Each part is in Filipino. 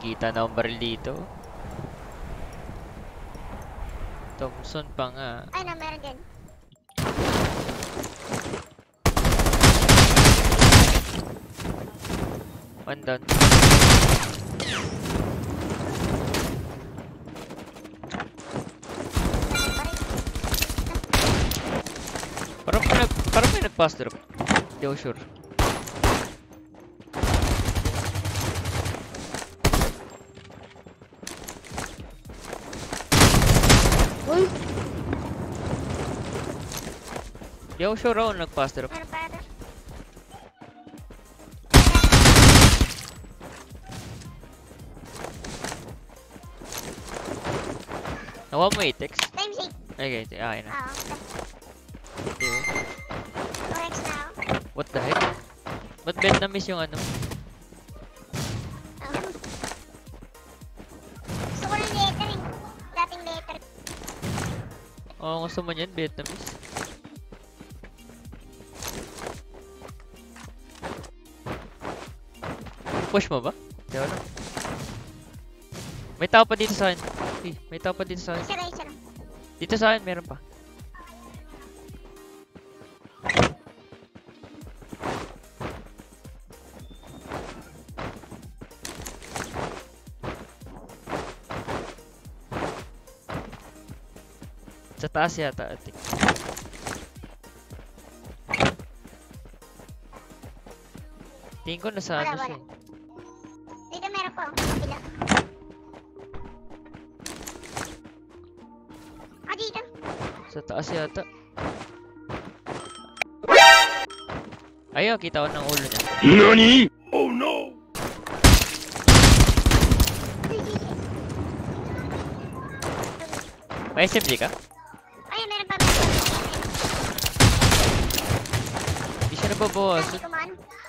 Kita na akong baril dito. Thompson pa nga. Ay, no, meron din. One down. Parang may nag-pass drop. Hindi ako sure. Uy! Hindi ako sure ako nag-pass drop. Meron pa ata. Nakuha mo 8x? Times 8. Okay, ayun na. Oo. Okay. 2x na ako. What the heck? Ba't Vietnamese yung ano? Oo. Gusto ko ng letter eh. Dating letter. Oo, gusto mo yan, Vietnamese. Push mo ba? Di ako lang. May tao pa dito sa akin. May tao pa dito sa akin. Isa lang. Dito sa akin, meron pa. Sa taas yata, I think. Tingin ko nasa ano siya. Dito meron po. Kabila. Ah, dito. Sa taas yata. Ayun, kita ko ng ulo niya. NANI?! Oh no! May SMG ka? Ay, meron pa. Hindi siya nababawas. Hindi ko man.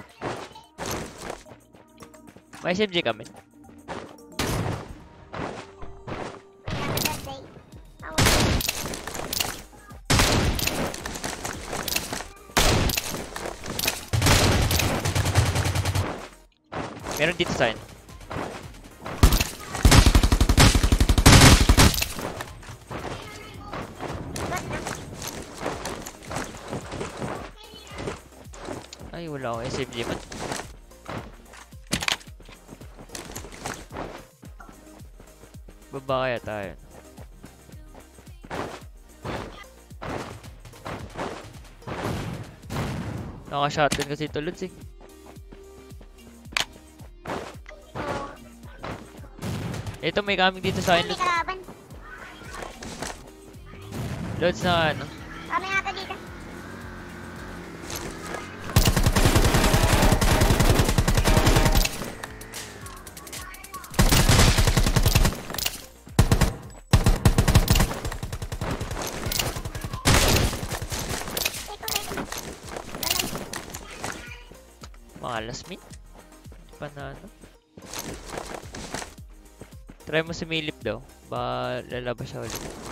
May SMG kami. Meron dito sa akin. Ay, wala akong SMG man. Baba kaya tayo. Naka-shotgun kasi tulad eh. Ito may coming dito sa akin. May kalaban. Loads na ano. Kami ata dito. Mga last minute. Pa na ano. Try mo sumilip daw. Ba lalabas siya ulit.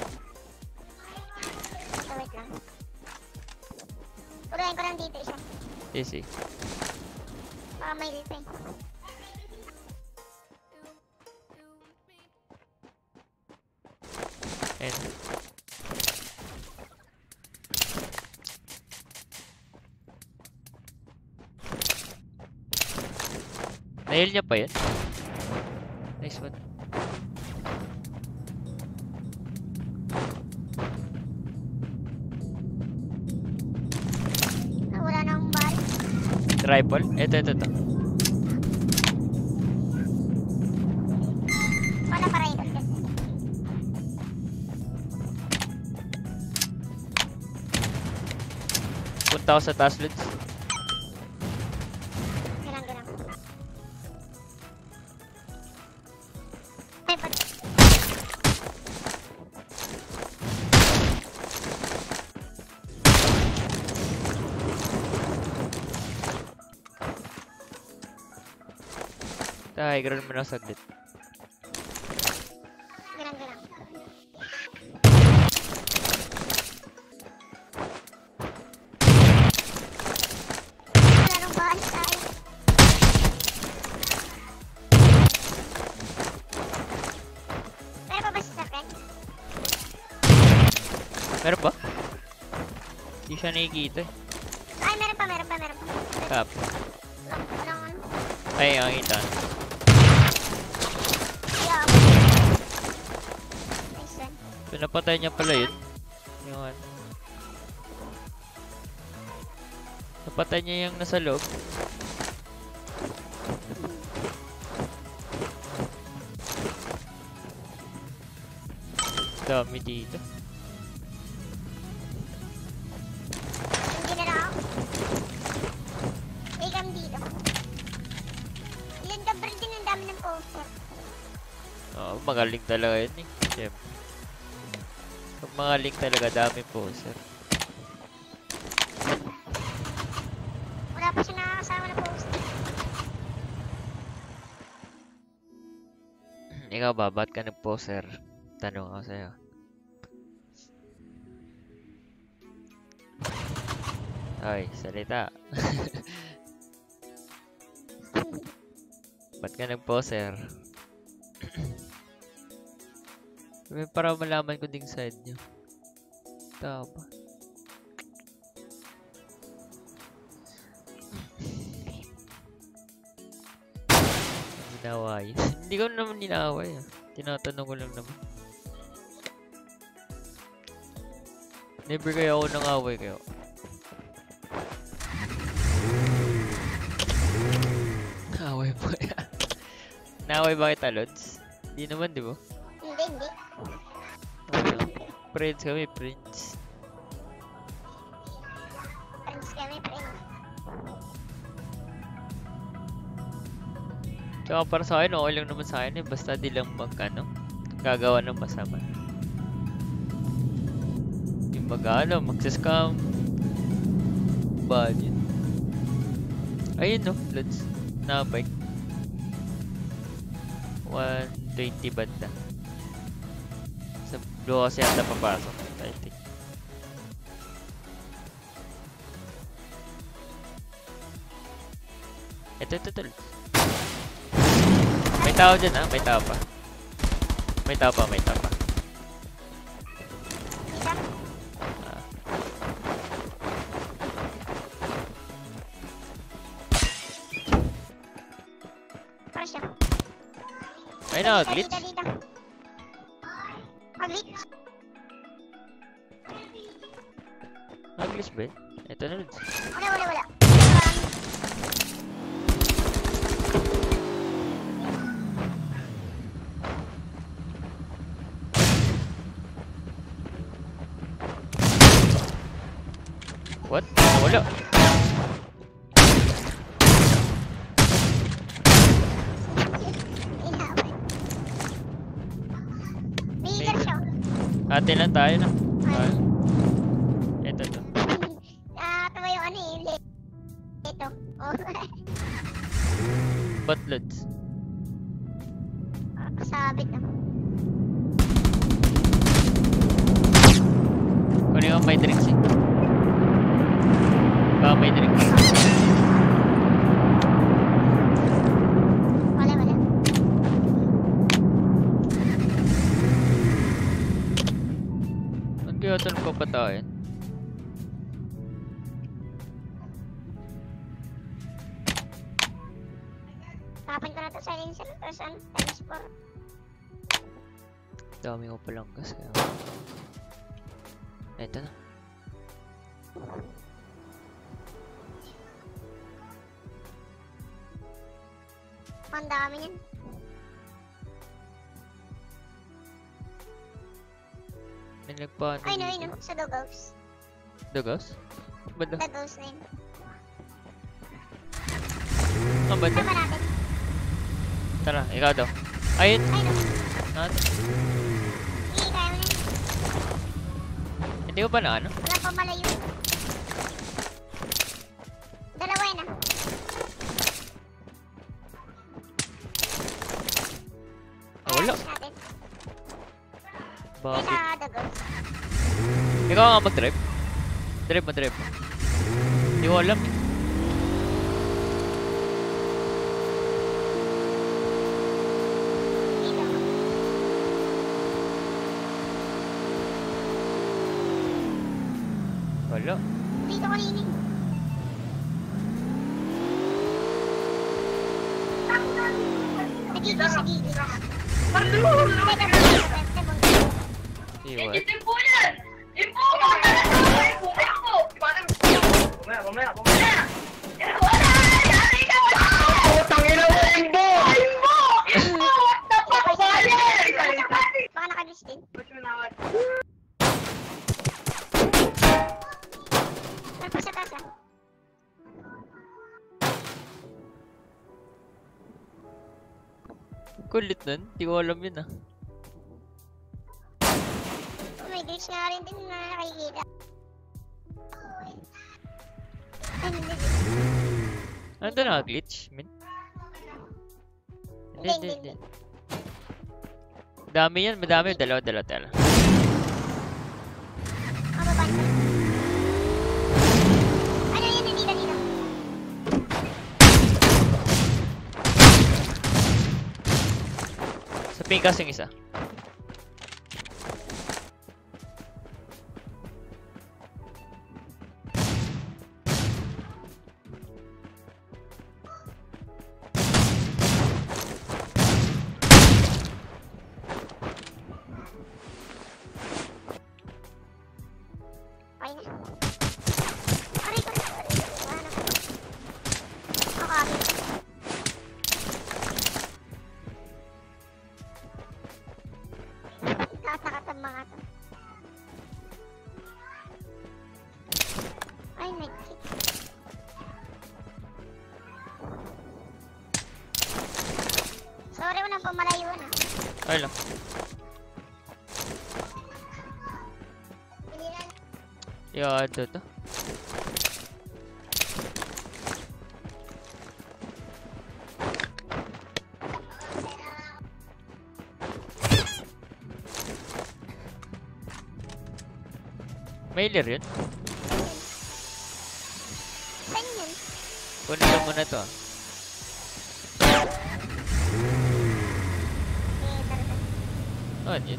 Wait lang. Ulayin ko lang dito isa. Easy. Baka may lipa eh. Ayan. Nail niya pa yan. Nice one. Wala na akong bal. Rifle? Ito. Wala pa rin. Punta ako sa taas, Lods. Ganang. May pag... High ground mo na saglit. Ganang. Wala nang bal tayo. Hindi siya nakikita eh. Ay, meron pa. Tap. Walang ano. Ay, ang kita. Yeah. Nice one. Pinapatay niya pala yun. Yung ano. Napatay niya yung nasa loob. Dami dito. Hindi na lang ako. Ikam dito. Ilan ka bro din ang dami ng poster. Oo, magaling talaga yun eh. Siyempre. Pag magaling talaga, dami poster. Wala pa siya nakakasama na poster. Ikaw ba? Ba't ka nag-poster? Tanong ako sa'yo. Ay, salita. Ba't ka nag-poster? Para malaman ko ding side nyo. Tama. Ninaway. Hindi ko naman ninaway ah. Tinatanong ko lang naman. Never kayo ako nang away kayo. Away mo kaya? Naaway ba kita, Lods? Hindi naman, di ba? Hindi. Friends kami, friends. Friends kami, friends. Tsaka para sa akin, okay lang naman sa akin eh. Basta di lang gagawa ng masama. Yung magsascam. Bad yun. Ayun no, Lods. Na-bike. 120 banda. Sa blue kasi yata papasok. I think. Ito. May tao dyan ah, may tao pa. May tao pa. Dito. Ah. Para siya. Ay na-glitch. Dito. Glitch. Nag-glitch ba yun? Ito na Lods. Wala. What? Wala. May healer siya. Ate lang tayo na. Ay. Ito. Nakakatawa yung ano eh. Ito. Oh. Ba't Lods? Kasabit na. Kunin ko may drinks eh. Baka may drinks. Wala. Ba't kaya ito nagpapatayin? Tapin ko na ito sa silencer. Tapos ano? Times 4. Dami ko palang gas kaya. Ito na. Ang dami yan. May nagpaano Ay, no. dito. Sa Doghouse. Dagos? Banda? Doghouse na yun. Ang banda? Sama natin. Tara, ikaw daw. Ayun! Ay, no. Natin. Hindi, kaya mo na yun. Hindi ko ba na ano? Wala pa malayo. Dalawa yan ah. Wala. Ayos natin. Ay, Bakit? sa Doghouse. Ikaw nga mag-drive? Drive mo. Hindi ko alam eh. Dito. Wala. Dito kanina eh. Nagigil sa gigil. Iwan. Baka nakagis din. Tapos sa tasa. Kulit nun. Di ko alam yun ah. May glitch nga rin din na nakikita. Ano din? Ano na glitch? Min? Hindi. Dami yan, madami. Dalawa. Ano ba? Ano yan? Hindi dito. Sa pingkas yung isa. Okay na. Aray ko. Ano? Okay. Tatakot ang mga to. Ay, nag-hit. Sorry, walang pamalayuan ah. Ay lang. Yeah, ito to. Mailer yun? Saan yun? Kunin lang muna to ah. Tara. Ano yun?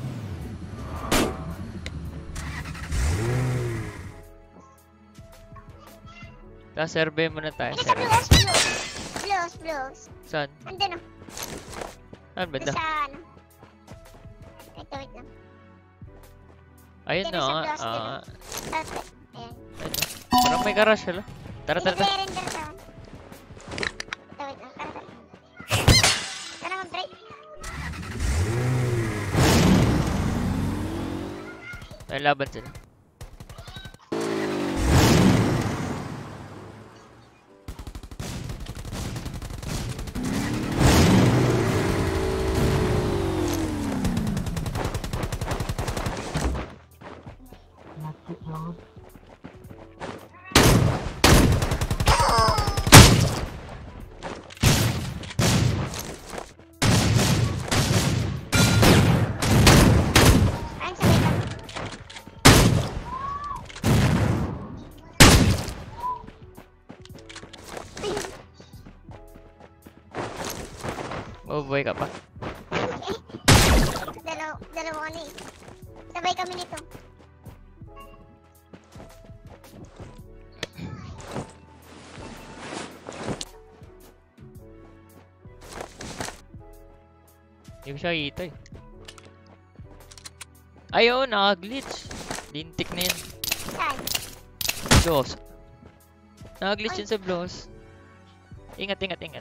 Tapos survey muna tayo. Ay, nasa blues. Saan? Andun o. Saan ba Doon na? sa ano. Wait lang. Ayun Dito na sa nga. blast, dito. Ah, Tapos, ayan. ayun na. Parang may garage wala. Tara. Nag-render sa ano. Wait lang. Tara. Tara mag-break. May laban sila. Ayun, sabay lang. Mabubuhay ka pa. Dalawa ko na eh. Sabay kami nito. Hindi ko siya kita eh. Ayaw, naka-glitch. Lintik na yun. Saan? Blows. Naka-glitch yun sa blows. Ingat. Ganun.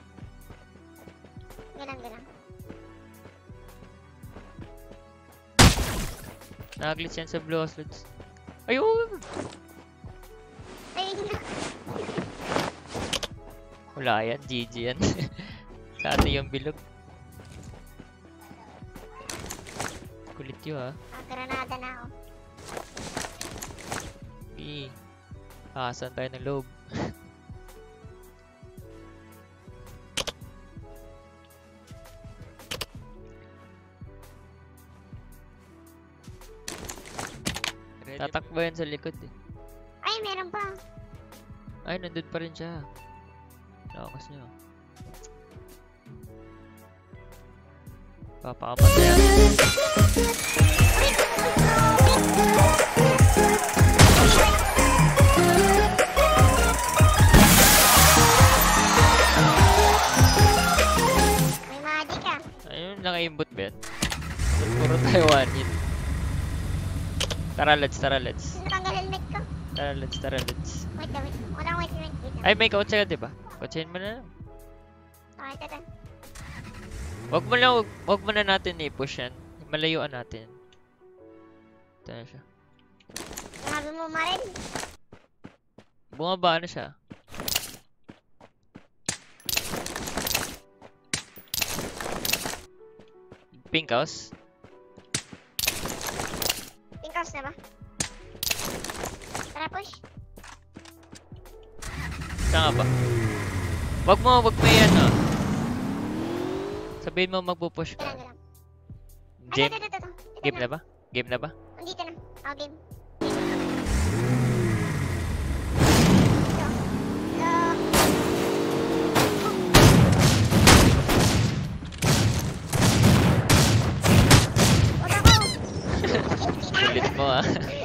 Naka-glitch yan sa blows. Ayun! Ayun na. Wala yan, GG yan. Sa atin yung bilog. Kulit yun ah. Granada na ako. Saan tayo ng loob? Tatakbo yan sa likod eh. Ay, meron pa. Ay, nandun pa rin siya. Lakas niya. Papakamatay ako. Naimbot ba yan? Ba't puro tayo one hit? Tara, let's. Natanggal helmet ko. Tara, let's. Wait, wait. Walang wait. Ay, may kotse ka, diba? Kotsehin mo na lang. Okay, ito. Wag mo na natin i-push yan. Malayuan natin. Ito na siya. Sabi mo, Maril. Bumaba na siya. Pink house? Pink house na ba? Tara, push. Saan nga ba? Wag mo yan ah. Sabihin mo magpupush ka. Ganun. Game, Ito. game na ba? Game na ba? Nandito na. Oh, game. Kulit mo ah.